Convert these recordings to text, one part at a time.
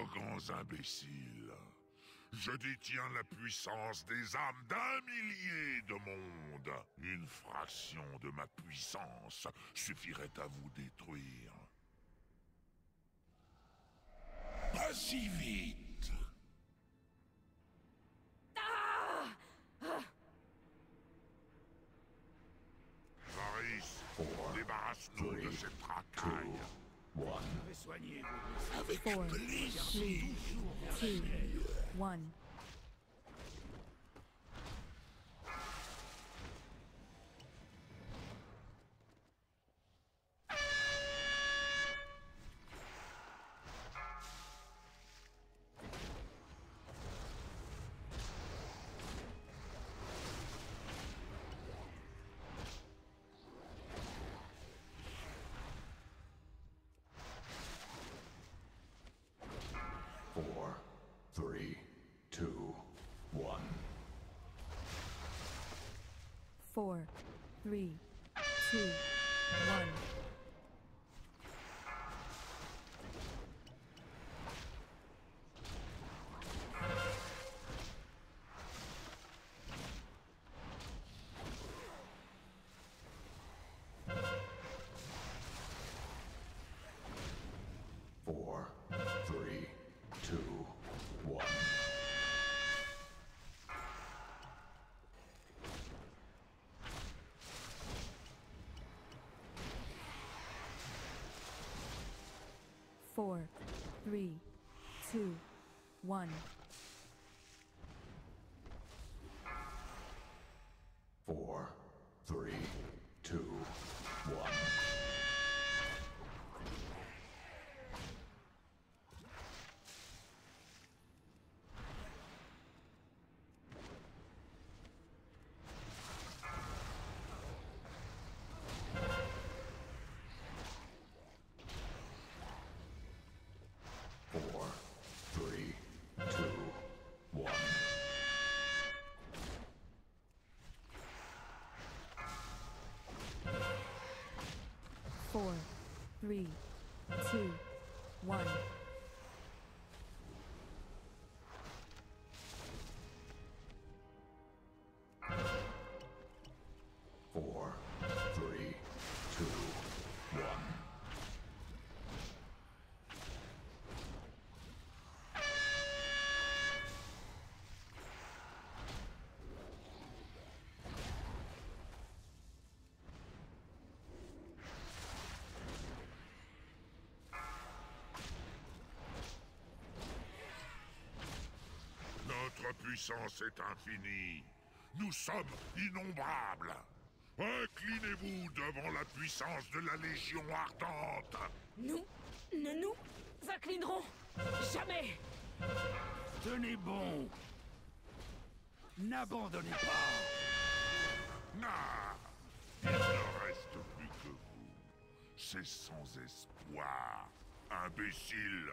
grands imbéciles. Je détiens la puissance des âmes d'un millier de mondes. Une fraction de ma puissance suffirait à vous détruire. Pas si vite. Varys, débarrasse-nous de cette racaille. Avec 4, 3, plaisir. 2, 1. Four, three, two, one. 4, 3, 2, 1. 4, 3, 2, 1. 4, 3, 2, 1. 4, 3, 2, 1. 4, 3, 2, 1. 4, 3, 2, 1. 4, 3, 2, 1. Notre puissance est infinie. Nous sommes innombrables. Inclinez-vous devant la puissance de la Légion ardente. Nous ne nous inclinerons jamais. Tenez bon. N'abandonnez pas. Ah, il ne reste plus que vous. C'est sans espoir, imbécile.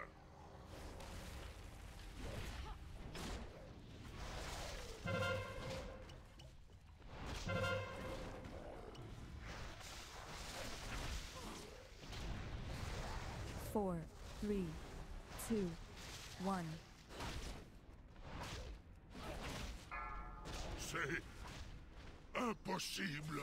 Four, 3, 2, 1. C'est impossible.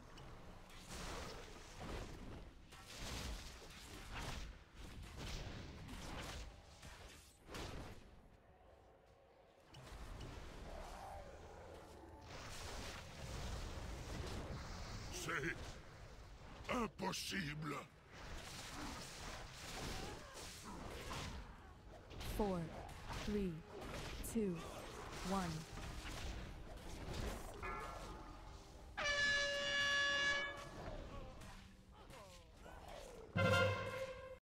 C'est impossible. 4, 3, 2, 1.